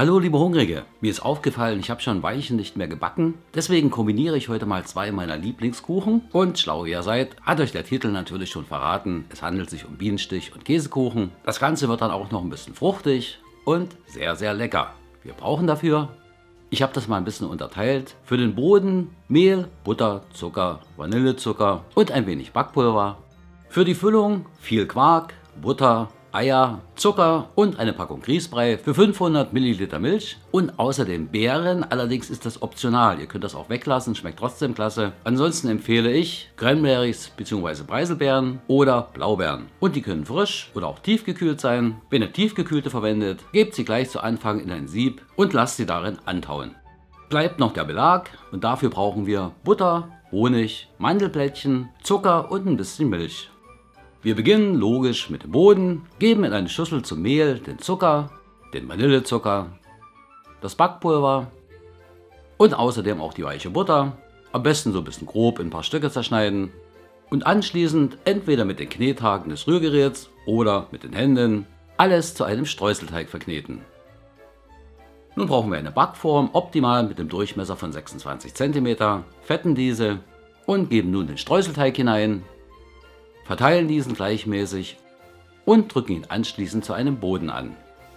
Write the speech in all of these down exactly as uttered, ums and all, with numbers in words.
Hallo liebe Hungrige, mir ist aufgefallen, ich habe schon ein Weilchen nicht mehr gebacken, deswegen kombiniere ich heute mal zwei meiner Lieblingskuchen und schlau wie ihr seid, hat euch der Titel natürlich schon verraten, es handelt sich um Bienenstich und Käsekuchen. Das Ganze wird dann auch noch ein bisschen fruchtig und sehr sehr lecker. Wir brauchen dafür, ich habe das mal ein bisschen unterteilt, für den Boden Mehl, Butter, Zucker, Vanillezucker und ein wenig Backpulver. Für die Füllung viel Quark, Butter, Eier, Zucker und eine Packung Grießbrei für fünfhundert Milliliter Milch und außerdem Beeren, allerdings ist das optional, ihr könnt das auch weglassen, schmeckt trotzdem klasse. Ansonsten empfehle ich Cranberries bzw. Preiselbeeren oder Blaubeeren und die können frisch oder auch tiefgekühlt sein. Wenn ihr tiefgekühlte verwendet, gebt sie gleich zu Anfang in ein Sieb und lasst sie darin antauen. Bleibt noch der Belag und dafür brauchen wir Butter, Honig, Mandelblättchen, Zucker und ein bisschen Milch. Wir beginnen logisch mit dem Boden, geben in eine Schüssel zum Mehl den Zucker, den Vanillezucker, das Backpulver und außerdem auch die weiche Butter, am besten so ein bisschen grob in ein paar Stücke zerschneiden und anschließend entweder mit den Knethaken des Rührgeräts oder mit den Händen alles zu einem Streuselteig verkneten. Nun brauchen wir eine Backform, optimal mit dem Durchmesser von sechsundzwanzig Zentimeter, fetten diese und geben nun den Streuselteig hinein. Verteilen diesen gleichmäßig und drücken ihn anschließend zu einem Boden an.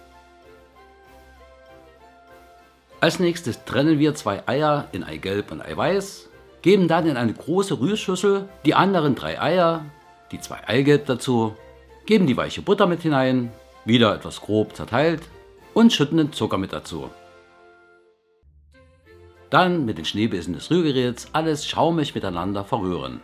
Als nächstes trennen wir zwei Eier in Eigelb und Eiweiß, geben dann in eine große Rührschüssel die anderen drei Eier, die zwei Eigelb dazu, geben die weiche Butter mit hinein, wieder etwas grob zerteilt und schütten den Zucker mit dazu. Dann mit den Schneebesen des Rührgeräts alles schaumig miteinander verrühren.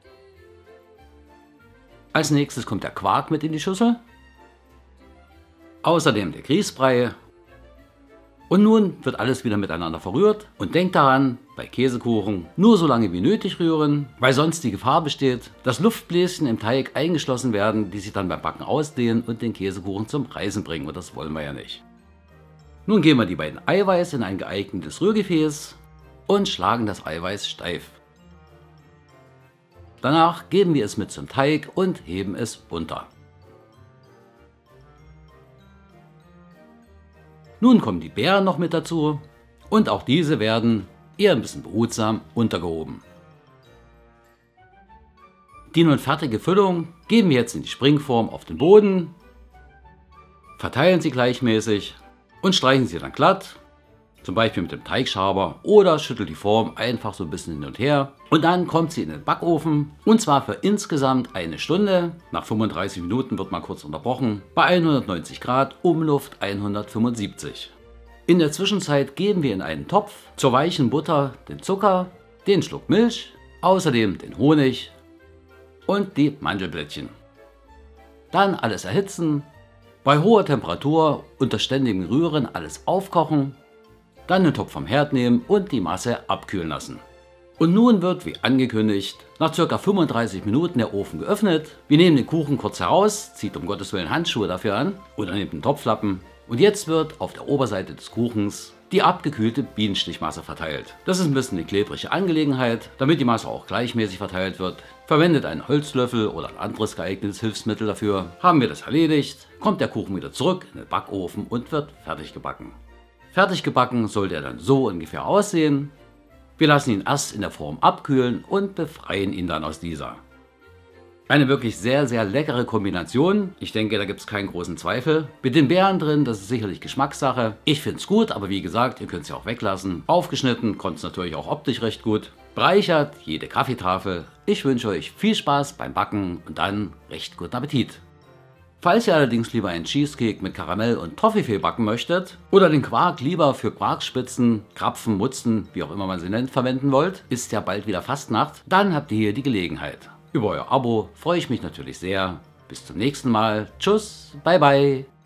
Als nächstes kommt der Quark mit in die Schüssel, außerdem der Grießbrei und nun wird alles wieder miteinander verrührt und denkt daran, bei Käsekuchen nur so lange wie nötig rühren, weil sonst die Gefahr besteht, dass Luftbläschen im Teig eingeschlossen werden, die sich dann beim Backen ausdehnen und den Käsekuchen zum Reißen bringen und das wollen wir ja nicht. Nun geben wir die beiden Eiweiß in ein geeignetes Rührgefäß und schlagen das Eiweiß steif. Danach geben wir es mit zum Teig und heben es unter. Nun kommen die Beeren noch mit dazu und auch diese werden eher ein bisschen behutsam untergehoben. Die nun fertige Füllung geben wir jetzt in die Springform auf den Boden, verteilen sie gleichmäßig und streichen sie dann glatt. Zum Beispiel mit dem Teigschaber oder schüttelt die Form einfach so ein bisschen hin und her. Und dann kommt sie in den Backofen und zwar für insgesamt eine Stunde. Nach fünfunddreißig Minuten wird mal kurz unterbrochen. Bei hundertneunzig Grad, Umluft hundertfünfundsiebzig. In der Zwischenzeit geben wir in einen Topf zur weichen Butter den Zucker, den Schluck Milch, außerdem den Honig und die Mandelblättchen. Dann alles erhitzen, bei hoher Temperatur unter ständigem Rühren alles aufkochen. Dann den Topf vom Herd nehmen und die Masse abkühlen lassen. Und nun wird, wie angekündigt, nach ca. fünfunddreißig Minuten der Ofen geöffnet. Wir nehmen den Kuchen kurz heraus, zieht um Gottes Willen Handschuhe dafür an oder nehmt den Topflappen. Und jetzt wird auf der Oberseite des Kuchens die abgekühlte Bienenstichmasse verteilt. Das ist ein bisschen eine klebrige Angelegenheit, damit die Masse auch gleichmäßig verteilt wird. Verwendet einen Holzlöffel oder ein anderes geeignetes Hilfsmittel dafür. Haben wir das erledigt, kommt der Kuchen wieder zurück in den Backofen und wird fertig gebacken. Fertig gebacken sollte er dann so ungefähr aussehen. Wir lassen ihn erst in der Form abkühlen und befreien ihn dann aus dieser. Eine wirklich sehr sehr leckere Kombination. Ich denke, da gibt es keinen großen Zweifel. Mit den Beeren drin, das ist sicherlich Geschmackssache. Ich finde es gut, aber wie gesagt, ihr könnt es ja auch weglassen. Aufgeschnitten kommt es natürlich auch optisch recht gut. Bereichert jede Kaffeetafel. Ich wünsche euch viel Spaß beim Backen und dann recht guten Appetit. Falls ihr allerdings lieber einen Cheesecake mit Karamell und Toffifee backen möchtet oder den Quark lieber für Quarkspitzen, Krapfen, Mutzen, wie auch immer man sie nennt, verwenden wollt, ist ja bald wieder Fastnacht, dann habt ihr hier die Gelegenheit. Über euer Abo freue ich mich natürlich sehr. Bis zum nächsten Mal. Tschüss, bye bye.